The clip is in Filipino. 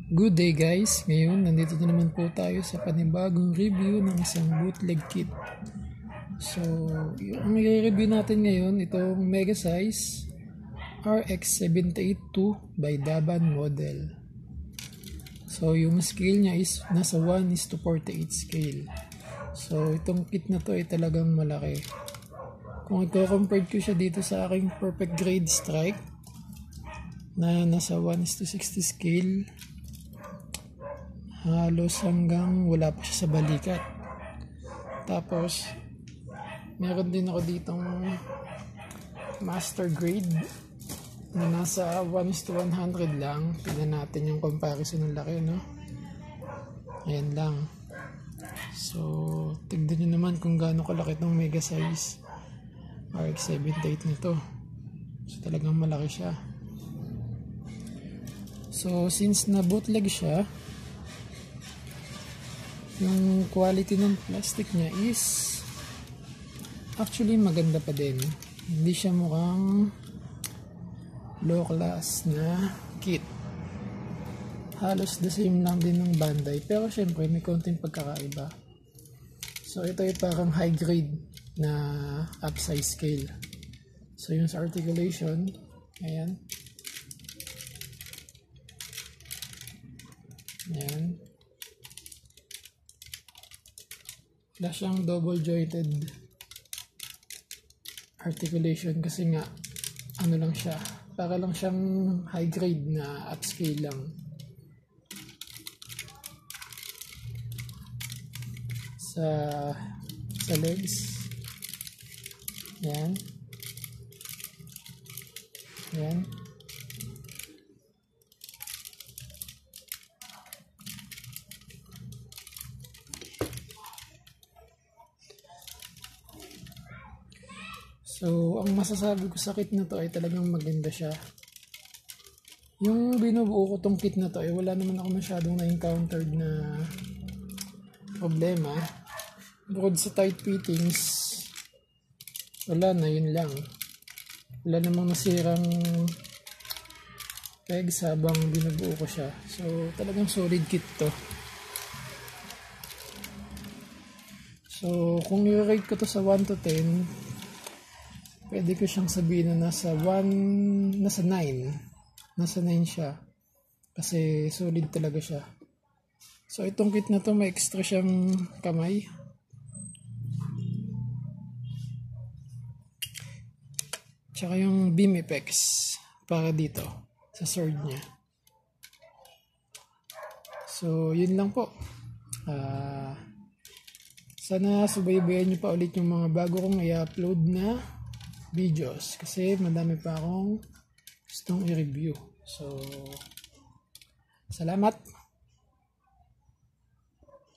Good day guys, ngayon nandito na naman po tayo sa panibagong review ng isang bootleg kit. So, ang i-review natin ngayon, itong mega size Rx-78-2 by Daban model. So, yung scale niya is nasa 1:48 scale. So, itong kit na to ay talagang malaki. Kung i-compare ko siya dito sa aking perfect grade strike na nasa 1:60 scale, halos hanggang wala pa siya sa balikat. Tapos meron din ako ditong master grade na nasa 1:100 lang. Tignan natin yung comparison ng laki, no? Ayan lang. So tignan nyo naman kung gaano kalaki itong mega size Rx-78 nito. So talagang malaki siya. So since na bootleg siya, yung quality ng plastic niya is actually maganda pa din. Hindi siya mukhang low class na kit. Halos the same lang din ng Bandai, pero syempre may konting pagkakaiba. So ito ay parang high grade na upsize scale. So yung sa articulation, ayan. Ayan. Wala siyang double jointed articulation kasi nga ano lang siya, para lang siyang high grade na upscale lang. Sa legs, yan, yan. So, ang masasabi ko sa kit na to ay talagang maganda siya. Yung binubuo ko tong kit na to ay wala naman ako masyadong na-encountered na problema. Bukod sa tight fittings, wala na, yun lang. Wala namang nasirang pegs habang binubuo ko siya. So, talagang solid kit to. So, kung i-rate ko to sa 1 to 10, pwede ko siyang sabihin na nasa 9. Nasa 9 siya. Kasi solid talaga siya. So itong kit na to may extra siyang kamay. Tsaka yung beam effects para dito sa sword niya. So yun lang po. Sana subaybayan nyo pa ulit yung mga bago kong i-upload na videos kasi madami pa akong gustong i-review. So salamat.